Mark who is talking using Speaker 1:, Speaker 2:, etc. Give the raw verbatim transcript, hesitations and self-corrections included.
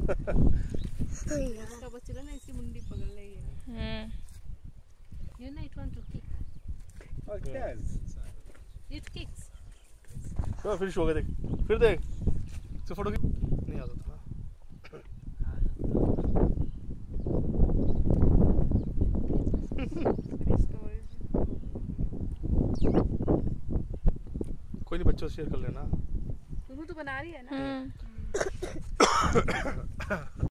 Speaker 1: इसका बच्चा ना इसकी मुंडी पकड़ रही है। हम्म you know it want to kick
Speaker 2: oh it does
Speaker 1: it kicks
Speaker 3: तो फिर शो देख फिर देख तो फोटो नहीं आता था ना कोई नहीं बच्चों से शेयर कर लेना
Speaker 1: तू तो बना रही है ना।